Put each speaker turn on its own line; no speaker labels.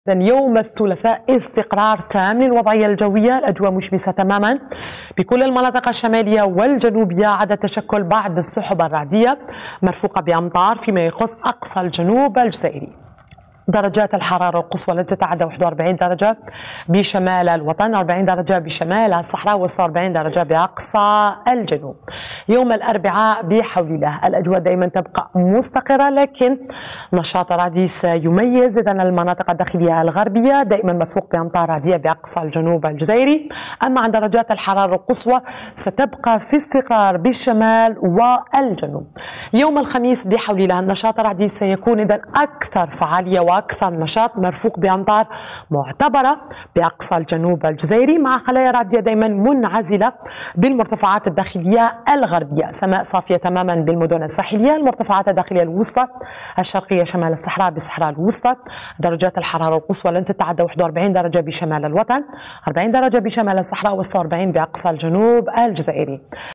يوم الثلاثاء استقرار تام للوضعية الجوية، الأجواء مشمسة تماما بكل المناطق الشمالية والجنوبية عدا تشكل بعض السحب الرعدية مرفوقة بأمطار فيما يخص أقصى الجنوب الجزائري. درجات الحرارة القصوى لن تتعدى 41 درجة بشمال الوطن، 40 درجة بشمال الصحراء و46 درجة بأقصى الجنوب. يوم الأربعاء بحول الله الأجواء دائما تبقى مستقرة، لكن نشاط رعدي سيميز إذن المناطق الداخلية الغربية دائما مرفوق بأمطار رعدية بأقصى الجنوب الجزائري. أما عن درجات الحرارة القصوى ستبقى في استقرار بالشمال والجنوب. يوم الخميس بحول الله النشاط الرعدي سيكون إذن أكثر فعالية وأكثر نشاط مرفوق بأمطار معتبرة بأقصى الجنوب الجزائري مع خلايا رعدية دائما منعزلة بالمرتفعات الداخلية الغربية. سماء صافية تماما بالمدن الساحلية، المرتفعات الداخلية الوسطى الشرقية شمال الصحراء بالصحراء الوسطى. درجات الحرارة القصوى لن تتعدى 41 درجة بشمال الوطن، 40 درجة بشمال الصحراء و46 بأقصى الجنوب الجزائري.